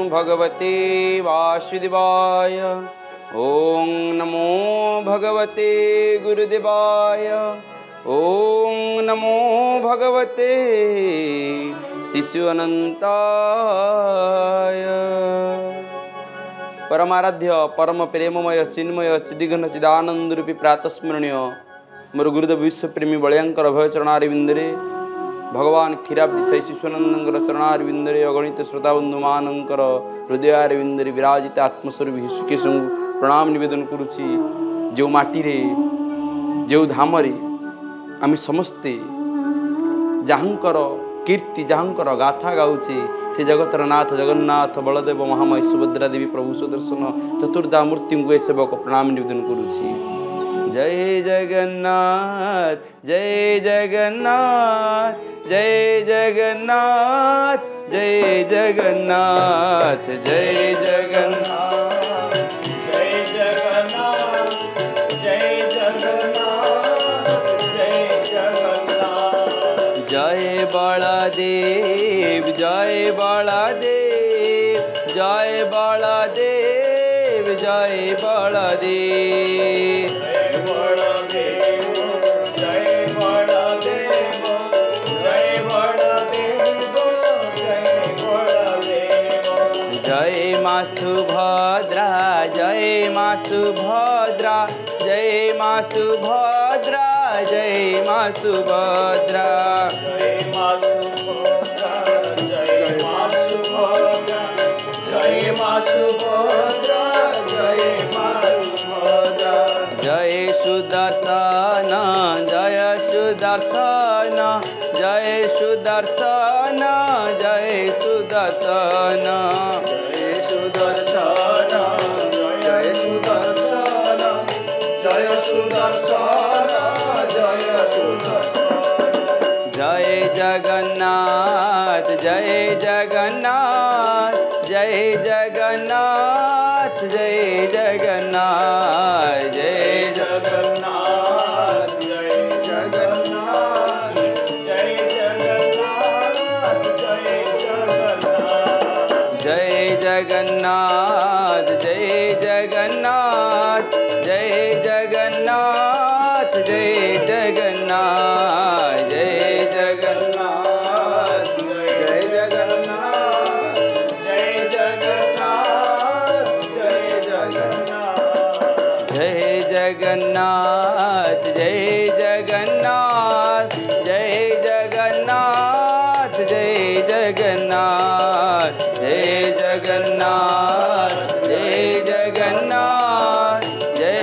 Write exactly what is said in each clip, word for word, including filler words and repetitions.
भगवते वासुदेवाय। ओम नमो भगवते गुरुदेवाय। ओम नमो भगवते शिशु अनंताय। परमाराध्य परम प्रेममय चिन्मय चिदिघन चिदानंद रूपी प्रातस्मरणीय मोर गुरुदेव विश्वप्रेमी बलियांकर अभय चरणारविंदरे भगवान क्षीराब्दी साई शिशुनंदर चरणारविंदरे अगणित श्रोताबंधु मानकर हृदयारविंदरे विराजित आत्मस्वरूप ऋषिकेश प्रणाम निवेदन करुछि। जो माटी रे जो धामरे आम समस्ते जहाँकर कीर्ति जहाँकर गाथा गाउचे से जगतर नाथ जगन्नाथ बलदेव महामाई सुभद्रा देवी प्रभु सुदर्शन चतुर्धा मूर्ति को सेवक प्रणाम निवेदन करुछि। जय जगन्नाथ जय जगन्नाथ जय जगन्नाथ जय जगन्नाथ जय जगन्नाथ जय जगन्नाथ जय जगन्नाथ जय जगन्नाथ। जय बलदेव जय बलदेव जय बलदेव जय बलदेव जय माँ सुभद्रा जय माँ सुभद्रा जय माँ सुभद्रा जय माँ सुभद्रा जय माँ सुभद्रा जय माँ सुभद्रा जय माँ सुभद्रा जय माँ सुभद्रा। जय सुदर्शन जय सुदर्शन जय सुदर्शन जय सुदर्शन जय सुदर्शन जय सुदर्शन जय सुदर्शन जय सुदर्शन। जय जगन्नाथ जय जगन्नाथ जय जगन्नाथ जय जगन्नाथ जय जगन्नाथ जय जगन्नाथ जय जगन्नाथ जय जगन्नाथ। जय जगन्नाथ जय जगन्नाथ जय जगन्नाथ जय जगन्नाथ जय जगन्नाथ जय जगन्नाथ जय जगन्नाथ जय जगन्नाथ। जय जगन्नाथ जय जगन्नाथ जय जगन्नाथ जय जगन्नाथ जय जगन्नाथ जय जगन्नाथ जय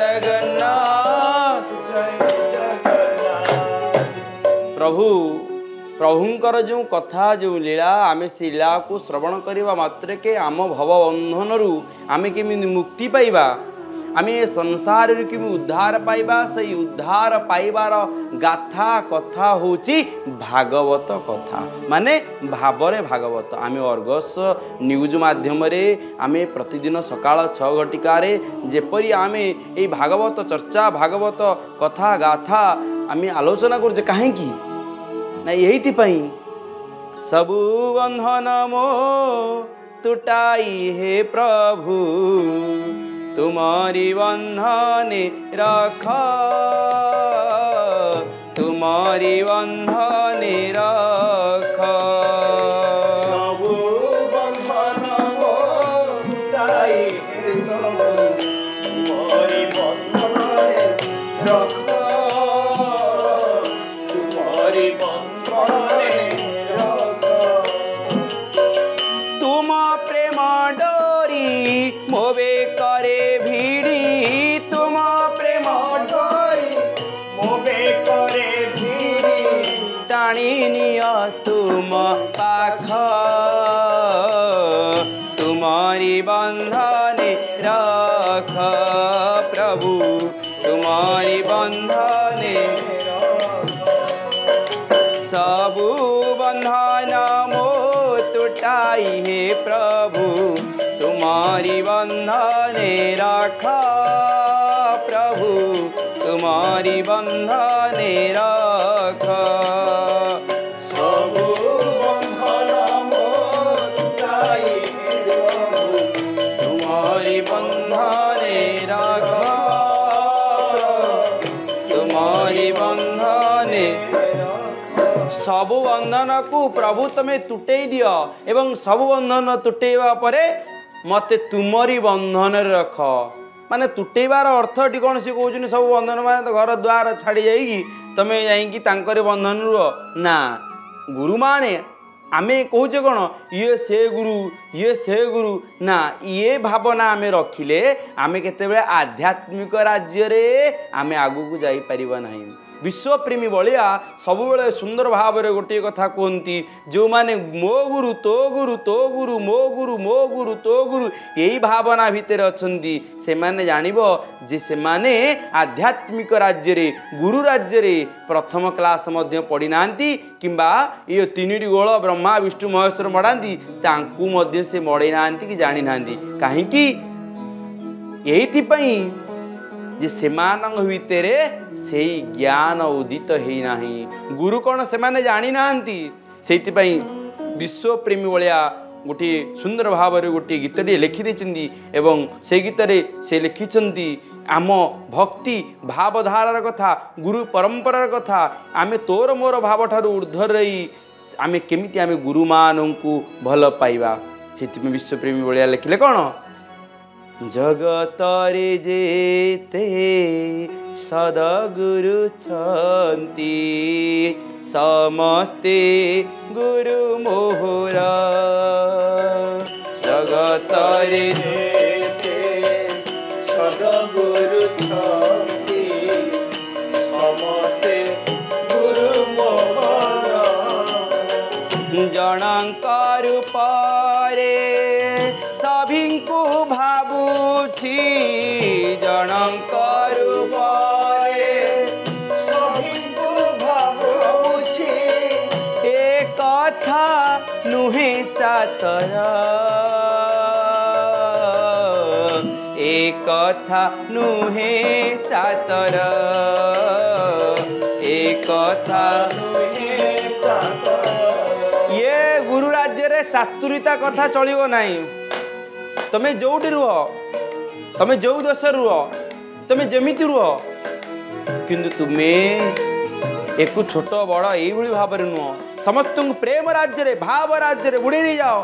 जगन्नाथ जय जगन्नाथ। प्रभु प्रभुंकर जो कथा जो लीला आमे से लीला को श्रवण करवा मात्र के आम भवबंधन रु आमे केमी मुक्ति पाइबा आमे संसार रु केमी उद्धार पाइबा से उद्धार पाइबार गाथा कथा होची भागवत कथा माने भावरे भागवत। आमे अर्गस न्यूज माध्यम रे आमे प्रतिदिन सकाळ छह घटिकारे जेपरी आमे ए भागवत चर्चा भागवत कथा गाथा आमे आलोचना करजे काहे की ना यही सबु बंधन मो तुटाई हे प्रभु तुम्हारी बंधने रख तुम्हारी बंधने रख। सबु बंधन मो तुटाई हे प्रभु तुम्हारी बंधने रख तुम्हारी बंधने रख। तुम प्रेम डोरी मोबे करे भिड़ी तुम प्रेम डोरी मोबे करे भिड़ी टाणी निया तुम पाख तुम्हारी बंधने रख प्रभु तुम्हारी बंधने सबु बंधन मो तुटाई हे प्रभु तुम्हारी बंधने रख प्रभु तुम्हारी बंधने रख। सबु बंधन मो तुटाई हे सबु बंधन को प्रभु तमे तुटई दियो एवं सबु बंधन तुटेवा परे मते तुमरी बंधन रख माने तुटेबार अर्थ टी कौन सी कहउछनी सब बंधन माने घर द्वार छाड़ी जाइगी तमे जाइकी तांकर बंधन रुह ना गुरु माने आमे कहूचे कौन ये से गुरु ये से गुरु ना ये भावना आमे रखिले आमे केतेबेले आध्यात्मिक राज्य रे आमे आगु को जाई परिबा नाही विश्वप्रेमी बलिया सबुबले सुंदर भाव रे गोटे कथा कहती जो माने मो गुरु तो गुरु तो गुरु मो गुरु मो गुरु तो गुरु यही भावना भितर अछंती से माने जानिबो जे से माने आध्यात्मिक राज्य रे गुरु राज्य रे प्रथम क्लास मध्य पढ़ी नांती किंबा ये तीनटी गोल ब्रह्मा विष्णु महेश्वर मड़ाती तांकू मध्य से मड़े नांती कि जानी नांती काहे कि एही पई जे सेमानंग भितरे से ज्ञान उदित है नाही गुरु कौन से माने जानी नांती सेति पई विश्वप्रेमी भलिया गोटे सुंदर भाव रे गोटे गीतटी लिखि देछंती एवं से गीत रे से लिखिछंती आम भक्ति भावधारार कथा गुरु परंपरार कथा आमे तोर मोर भाव ठारू ऊर्ध्व रही आमे केमिति आमे गुरु मानंकु भल पाइबा सेति पई विश्वप्रेमी भलिया लिखिले कौन जगतरे जेते सदगुरु छन्ति समस्ते गुरु मोहर जगतरे जेते सदगुरु छन्ति समस्ते गुरु मोहर जनकर पारे सभिंकु भाबुछि जनकर पारे सभिंकु भाबुछि ए कथा नुहे चातर ए कथा नुहे चातर ए कथा नुहे चातर ये गुरु राज्य रे चातुरिता कथा चलिबो नाही तमे जोटी रुह तमे जो देश रुह तमे जेमिति रुह किंतु तुमे एक छोट बड़ यही भाव में नुह समस्त प्रेम राज्य रे भाव राज्य रे बुड़े नहीं जाओ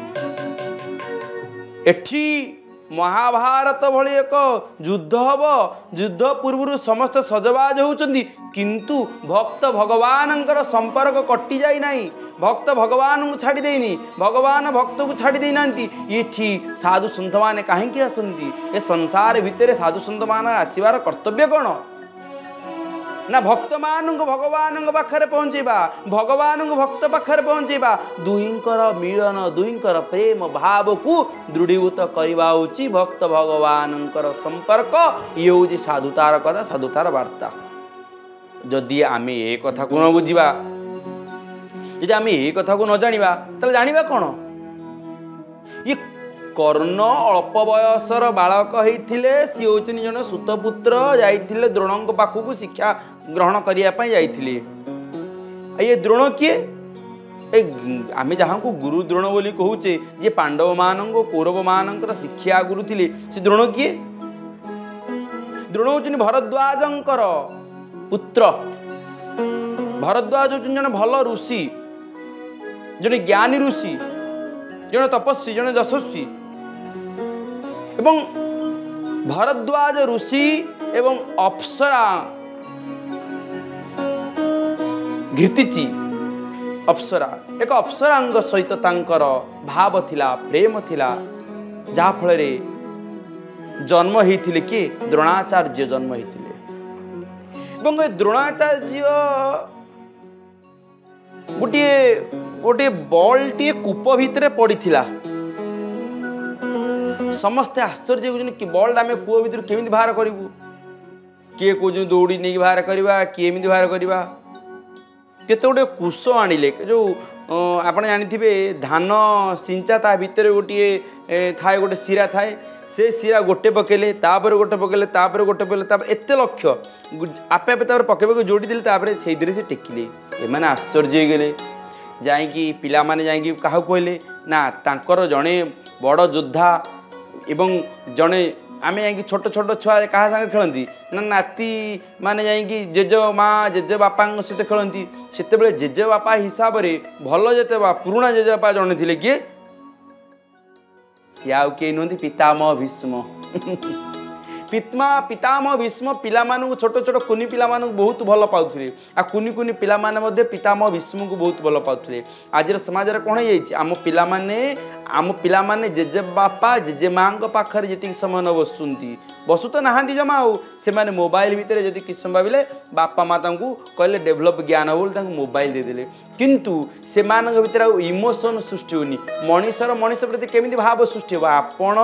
एठी महाभारत भली एक युद्ध हब युद्ध पूर्व समस्त सजबाज होउचंदी किंतु भक्त भगवान संपर्क कटि जाई नाही भक्त भगवान को छाड़ी देनी भगवान भक्त को छाड़ी दे नांती ये साधु सन्त माने कहीं आसंती ए संसार भितर साधु सन्त मान आसबार कर्तव्य कौन ना भक्त मान भगवान पाखे पहुँचेबा भगवान भक्त पाखे पहुँचेबा दुहींकर मिलन दुहींकर प्रेम भाव को दृढ़ीभूत करने भक्त भगवान संपर्क ये हूँ साधुतार कथा साधुतार वार्ता जदि आमे ए कथा को न बुझा यदि आमे ए कथा को न जानिबा ताले जानिबा कौन ये कर्ण अल्प बयसर बालक होइथिले सी होचनी जने सुतपुत्र जाइथिले द्रोणक पाखु शिक्षा ग्रहण करिया पई जाइथिले ये द्रोण किए ए आमे जहाँ को गुरु द्रोण बोली कहूचे जे पांडव मान कौरव मान शिक्षा गुरु थिले से द्रोण किए द्रोण होचनी भरद्वाजंकर पुत्र भरद्वाज होचनी जने भल ऋषि जने ज्ञानी ऋषि जने तपस्वी जने यशस्वी एवं भरद्वाज ऋषि एवं अप्सरा घृतिची अप्सरा एक अप्सरांग सहित तांकर भाव थिला प्रेम थिला जहा फल रे जन्म होइथिले कि द्रोणाचार्य जन्म होइथिले एवं द्रोणाचार्य गोटे गोटे बॉल टी कूप भितर पड़ीथिला समस्ते आश्चर्य होउछन कि बॉल आमे कूप भितर केमिति बाहर करिवु किए कहूँ दौड़ी नहीं बाहर करवा किए एमती बाहर करवा केते गोटे कुश आनिले जो आपण जानिथिबे धान सिंचा ता भितर गोटे थाए गोटे सिरा थाए से सिरा गोटे पकेले तापर गोटे पकेले तापर गोटे पकेले तापर एते लक्ष्य आपे आपे तापर पकेबे जोड़ी देले तापर से धीरे से टेकिले एमाने आश्चर्य गले जाइकी पिला माने जाइकी काहा कहले ना तांकर जणे बड़ योद्धा एवं जणे आमे जाइकी छोट छोट छुआ क्या सागे खेलती ना नाती माने जाइकी जेज माँ जेज बापा सहित खेलती सेतेबेले जेजेबापा हिसाब रे भल जेतेबा पुराणा जेजेबापा जने थिले किए सी आउ किए नुहति पितामह भीष्म पिता पितामह भीष्म पिला मानू छोट छोट कुनी पिला मानू बहुत भल पाउथले आ कुनी कुनी पिला माने मध्ये पितामह भीष्म को बहुत भल पाउथले आज समाज रे कोन होई आम पिला माने आम पिला माने जेजे बापा जेजे मांग पाखर जति समय न बसुंती बसु तो नहांती जमा हो से माने मोबाइल भितर जति किछ भाबिले बापा माता को कहले डेवलप ज्ञान बोल तांको मोबाइल दे देले किंतु से मानक भितर इमोशन सृष्टि होनी मनीषर मनीष प्रति केमिति भाव सृष्टि हो आपण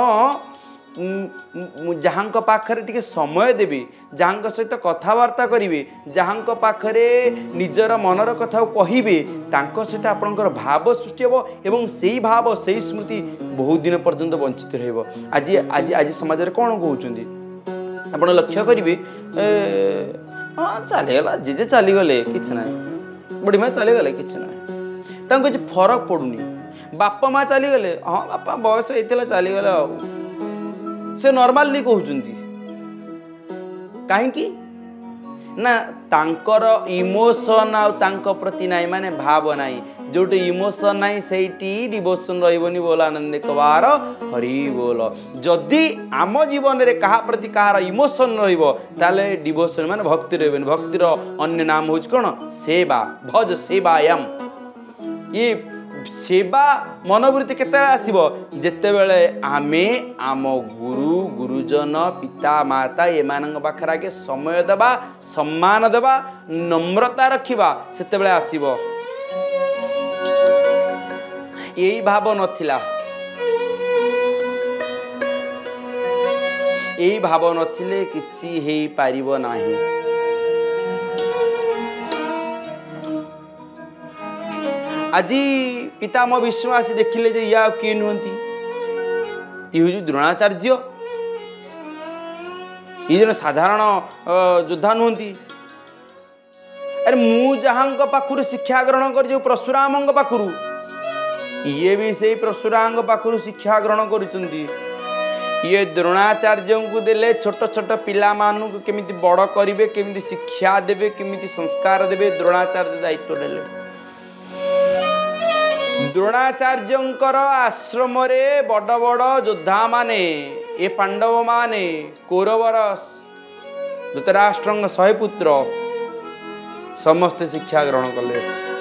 जहाँ पाखरे टिके समय देवी जहाँ सहित कथबार्ता करेंगे जहाँ पाखरे निजर मनर कथा कहे सहित आपणकर भाव सृष्टि हे एवं से भाव से स्मृति बहुत दिन पर्यंत वंचित रहिबो। आज आज आज समाज रे कौन कहते आप लक्ष्य करेंगे हाँ चलीगला जेजे चलीगले कि ना बुढ़ी माँ चलीगले कि ना किसी फरक पड़ूनी बापा माँ चलीगले हाँ बापा बयस होता चलीगले आ से नॉर्मल नहीं कहते कहीं ना तांकर इमोशन आंक प्रति नाई माने भाव नाई जोटी इमोशन नाई सेठी डिवोशन रही बोल आनंद कबार हरि बोल जदि आम जीवन रे कहा प्रति कहार इमोशन रे डिवोशन माने भक्ति रही भक्तिर अन्य नाम हूँ कौन सेवा भज सेवायाम ये सेवा मनोवृत्ति केते आसीबो जेते बेले आमे आम गुरु गुरुजन पिता माता एमानंग पाखरा के समय देबा सम्मान देबा नम्रता रखिबा सेते बेले आसीबो एई भाव नथिला एई भाव नथिले किछि हेई पारिबो नाही। आज पितामह भीष्म आसी देखिले जे या किए नुहति ये हूँ द्रोणाचार्य ये जन साधारण योद्धा नुहति अरे मु जहाँ पाखु शिक्षा ग्रहण कर जो परशुराम पाखु ये भी से परशुराम पाखु शिक्षा ग्रहण करुचंती ये द्रोणाचार्य को देले छोट छोट पिला मानू केमिति बड़ करिवे केमिति शिक्षा देवे केमिति संस्कार देवे द्रोणाचार्य दायित्व देले द्रोणाचार्यंकर आश्रम रे बड़ बड़ योद्धा माने ए पांडव माने कौरवर धृतराष्ट्र शहे पुत्र समस्त शिक्षा ग्रहण कले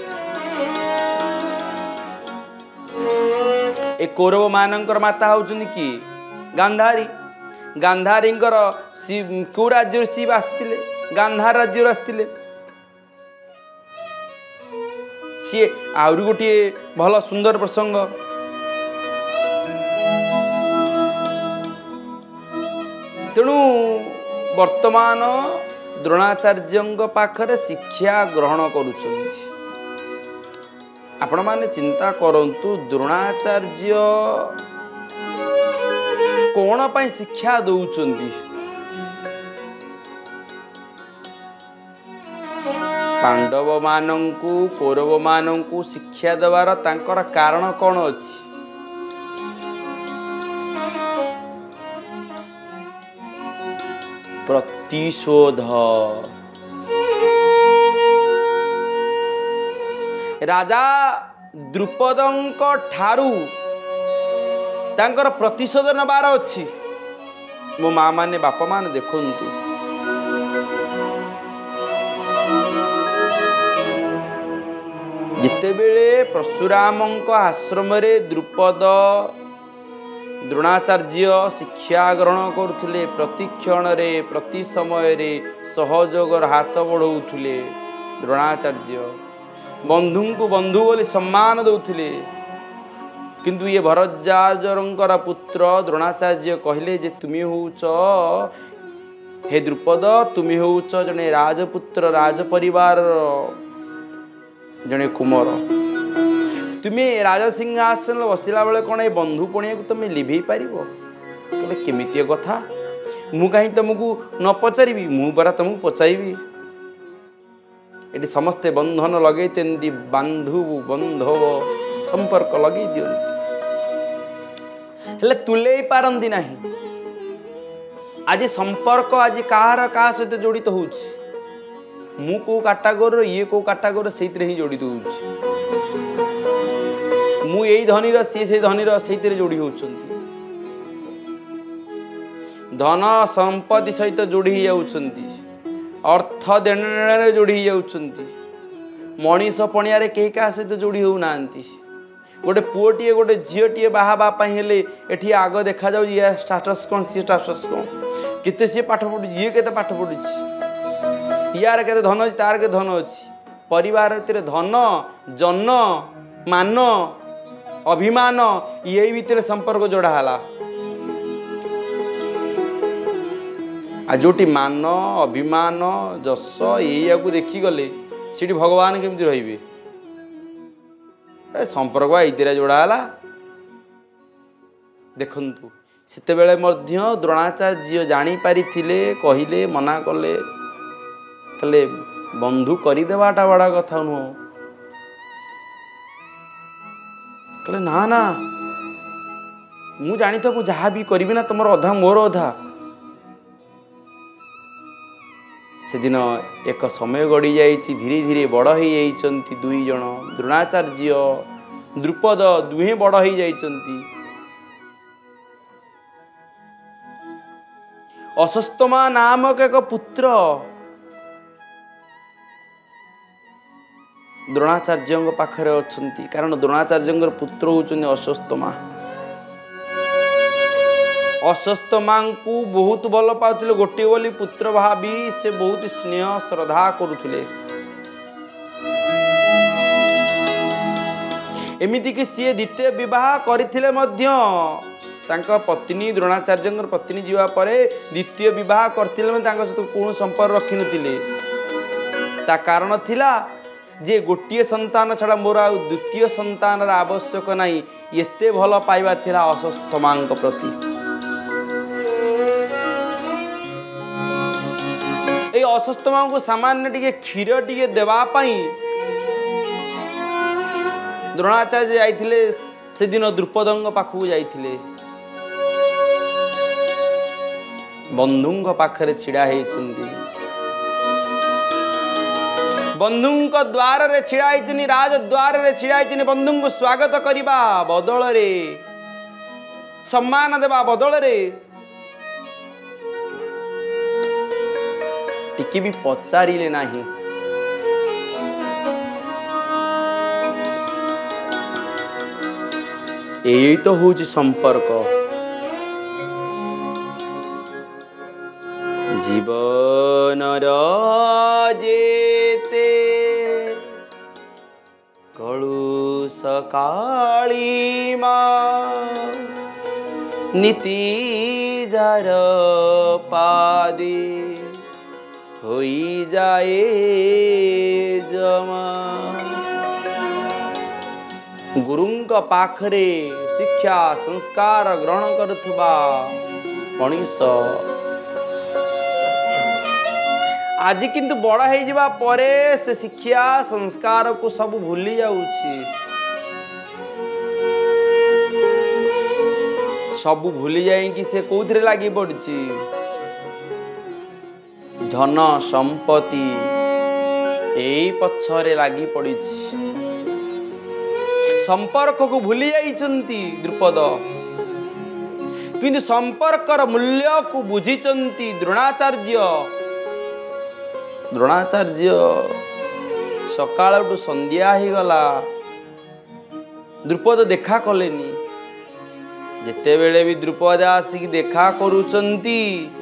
ए कौरव मानकर माता होचुनी कि गांधारी गांधारी कौ राज्य शिव आसते गांधार राज्य आसते सी आहरी गोटे भल सुंदर प्रसंग तेणु वर्तमान द्रोणाचार्य पाखरे शिक्षा ग्रहण करुछंती आपण माने चिंता करंतु द्रोणाचार्य कौन पाई शिक्षा दौचंती पांडव मानंकु कौरव मानंकु शिक्षा देवार तांकर कारण कौन अछि प्रतिशोध राजा द्रुपदंक ठारू तांकर प्रतिशोध नबार अछि मो माँ माने बापा माने देखंतु जितेबेले परशुराम आश्रम रे द्रुपद द्रोणाचार्य शिक्षा ग्रहण करुले प्रति क्षण रे प्रति समय रे सहयोगर हाथ बढ़ाऊले द्रोणाचार्य बंधु को बंधु बोली सम्मान दौले किंतु ये भरद्वाजर पुत्र द्रोणाचार्य कहले जे तुमी होउच हे द्रुपद तुमी होउच जने राजपुत्र राजपरिवार जने कुमार तुम्हें राजा सिंहासन बसला बेले कौन ये बंधु पणिया को तुम लिभे पार केमिति कथा मु कहीं तुमको न पचारि मु बरा तुमको पचारि ये समस्ते बंधन लगे बंधु बंधव संपर्क लगे दिखती तुले पारती ना आज संपर्क आज कहार क्या सहित जड़ित हो मु को काटागोर ये को काटागोर से ही जोड़ी दूची मु यही धनीर सी से धनीर से जोड़ी होउछंती धन संपत्ति सहित जोड़ी जाउछंती अर्थ देण जोड़ी जाउछंती मनीष पणिया के क्या सहित जोड़ी हो नांती गोटे पुओटीए गोटे झीटीए बाहा हेले एठी आग देखा जाउ या स्टेटस कौन सी स्टेटस कौन केते सी पाठ पढ़ु ये केते पाठ पढ़ुची यार केते धन अछि तार के धन अछि परिवार भितर धन जन मान अभिमान ये भितर संपर्क जोड़ा हला आ जोटी मान अभिमान जस या को देखी गले सीठी भगवान केमती रहिबे संपर्क ये जोड़ा है देखु से द्रोणाचार्य जापारी कहले मना कले कले बंधु करदेवाटा बड़ा कथा नुह कले ना ना मु जानी तो जहाँ भी करी ना तुम अधा मोर अधा से दिन एक समय गड़ी जाइए धीरे धीरे बड़ हो जाइए दुई जन द्रोणाचार्य द्रुपद दुहे बड़ हो जाइए अश्वत्थामा नामक एक पुत्र द्रोणाचार्य पाखरे अछंती कारण द्रोणाचार्य पुत्र होचंती अश्वत्थामा अश्वत्थामा को बहुत भल पाउथिले गोटे बोली पुत्र भावी से बहुत स्नेह श्रद्धा करुथिले एमिति कि सी द्वितीय विवाह करथिले मध्य तांका पत्नी द्रोणाचार्य पत्नी जीवा परे द्वितीय विवाह करथिले तांका सहित कोन संपर्क रखि नथिले ता कारण थिला जे गोटिए संतान छड़ा मोर आ द्वितीय संतान आवश्यक नहीं एते भल पाइबा थिला अश्वत्थामा प्रति ए अश्वत्थामा को सामान्य टिके क्षीर टिके देवा पाई द्रोणाचार्य जाइथिले से दिन द्रुपदंग पाखु जाइथिले बंधुंग पाखरे छिड़ा हेचंती बंधुंग द्वार रे छिड़ा हेचनी राज द्वार रे छिड़ा हेचनी बंधुंग स्वागत करिबा बदल रे सम्मान देबा बदल रे टिकी भी पचारिले नाही यही तो हूँ संपर्क जीवन जेते कलुष काली नीति जार पादी होई जाए जमा गुरुंक पाखरे शिक्षा संस्कार ग्रहण करुवा मनीष आज किंतु बड़ हो जावा परे से शिक्षा संस्कार को सब भूली जाउछि सब भूली जाए कि से कौथिरे लागी पड़छि धन संपत्ति एई पछरे लागी पड़िछि संपर्क को भूली जाइछंती द्रुपद किंतु संपर्कर मूल्य को बुझिचंती द्रोणाचार्य द्रोणाचार्य सकाळ टू संध्या ही गला द्रुपद देखा कलेनी जेते बेले भी द्रुपद आसिक देखा करूचंती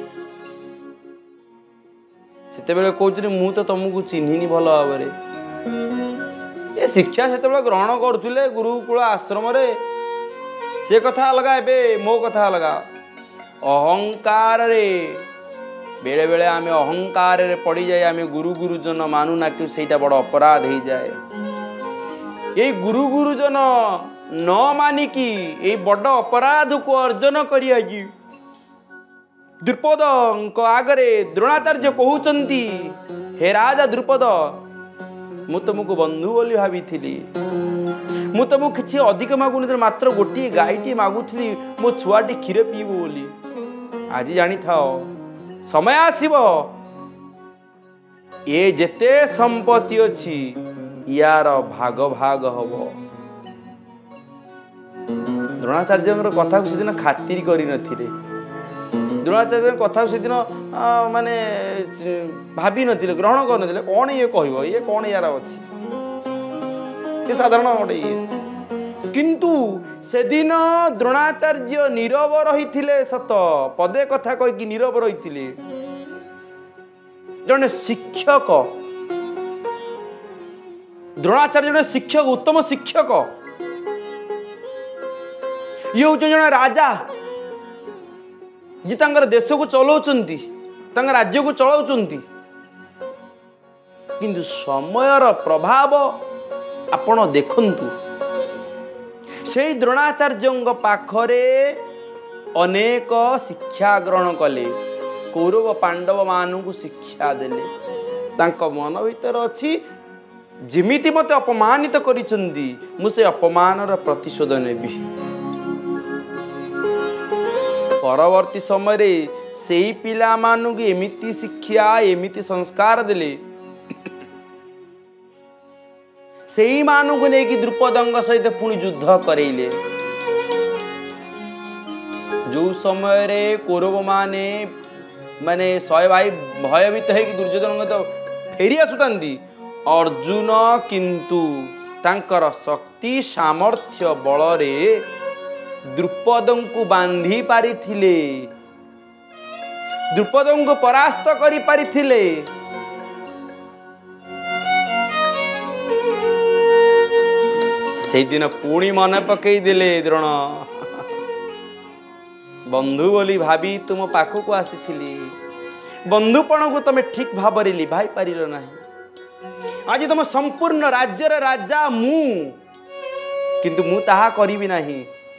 सेते बेले कहउछनी मु तो तुमको चिन्हिनी भल भाबरे ए शिक्षा से ग्रहण करुले गुरुकुल आश्रम रे से कथा अलग एबे मो कथा अलग अहंकार रे बेले बेले आमे अहंकार रे पड़ी जाए आमे गुरु गुरुजन मानु ना कि सेटा बड़ अपराध हो जाए ये गुरु गुरुजन न मानिकी ये बड़ अपराध को अर्जन करिया जी द्रुपद आगरे द्रोणाचार्य कहउचंती हे राजा द्रुपद मु तुमको बंधु बोली भावी मु तुमको किसी अधिक मागुनी मात्र गोटे गाईटी मागुली मो छुआटी क्षीर पीबू बोली आज जानी था समय आसीबो ये जेते संपत्ति अच्छी यार भाग भाग हम। द्रोणाचार्य कथा को सेदिन खातिर करी नथिले। द्रोणाचार्य कथा से दिन माने भाभी नथिले, ग्रहण कर नथिले। कौन ये कहबो, ये कौन यार अच्छी, ये साधारण गोटे ये। किंतु से दिन द्रोणाचार्य नीरव रही सत, पदे कथा कही नीरव रही। जने शिक्षक, द्रोणाचार्य जने शिक्षक, उत्तम शिक्षक। ये हूँ जने राजा जी तांकर देश को चलाउचंती, तांकर राज्य को चलाउचंती। किंतु समयर प्रभाव आपण देखंतु, से द्रोणाचार्य पाखरे अनेक शिक्षा ग्रहण कले, कौरव पांडव मानू शिक्षा देले। तांको मन भीतर अच्छी जिमिति मते अपमानित करिसंदी, मुसे अपमानर प्रतिशोध नेबी। परवर्ती समय रे सेई पिला मानू की एमिति शिक्षा, एमिति संस्कार देले, सेई मानू को नेकी द्रुपदंग सहित पुणी युद्ध करेले। जो समय रे कौरव माने माने शहे भाई भयभीत है कि दुर्योधन तो फेरी आसुतांती, अर्जुन किंतु तांकर शक्ति सामर्थ्य बल रे द्रुपदं को बांधी पारिथिले, द्रुपदं को परास्त करी पारिथिले। से दिन पुणी मन पकई देले द्रोण, बंधु बोली भाभी तुम पाखक आसी, बंधुपण को तुम ठीक भाव में लिभाई पारिल नहीं। आज तुम संपूर्ण राज्यर राजा मु, किंतु मु ताहा करिबि नहीं।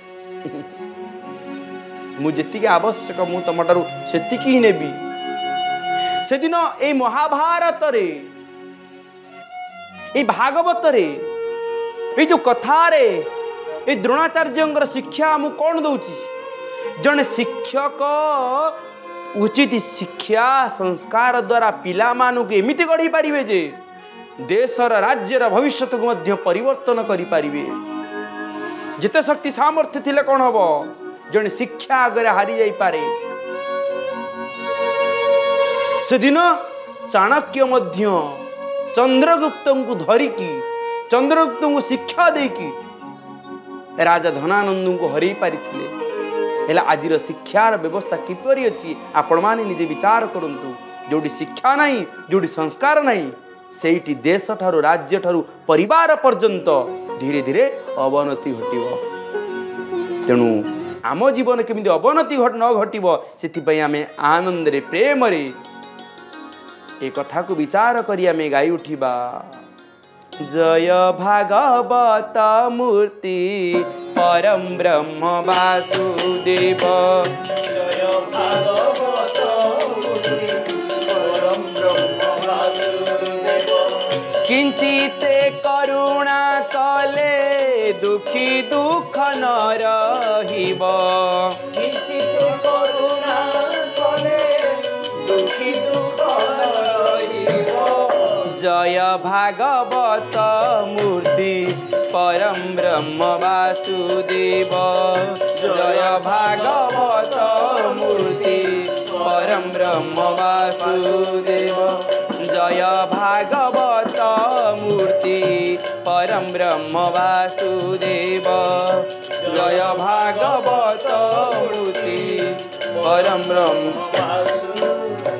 मु जेतिक आवश्यक मु तुम ठारू सेतिक ही नेबी। से दिन ए महाभारत रे, ए भागवत रे, ए जो कथा रे, ए द्रोणाचार्य शिक्षा मु कौन दउची। जने शिक्षक उचित शिक्षा संस्कार द्वारा पिला मानू के एमिति गढ़ी पारिबे जे देशर राज्यर भविष्य को मध्य परिवर्तन करि पारिबे। जिते शक्ति सामर्थ्य थिले कौन हबो, जने शिक्षा आगे हारी जाई पारे। से दिन चाणक्य मध्य चंद्रगुप्त को धरिकी, चंद्रगुप्त को शिक्षा देकी राजा धनानंद को हरई पारिथिले। हेला आजिर शिक्षार व्यवस्था किपरि अछि आपण माने निजे विचार करंतु। जोडी शिक्षा नहीं, जोडी संस्कार नहीं, सेठी देश ठारू राज्य ठारू परिवार पर्यंत धीरे धीरे अवनति घटिबो। तेणु आम जीवन केमिति अवनति घट न घटिबो सेति आमे आनंद रे प्रेम रे ए कथा को विचार करी आमे गाई उठिबा। जय भागवत मूर्ति परम ब्रह्म वासुदेव, जय भागवत मूर्ति परम ब्रह्म वासुदेव। किंचिते करुणा कले दुखी दुख न रहिब, किंचिते करुणा कले दुखी दुख न रहिब। जय भागवत मूर्ति परम ब्रह्म वासुदेव, जय भागवत मूर्ति परम ब्रह्म वासुदेव, जय भागवत मूर्ति परम ब्रह्म वासुदेव, जय भागवत मूर्ति परम ब्रह्म वासुदेव।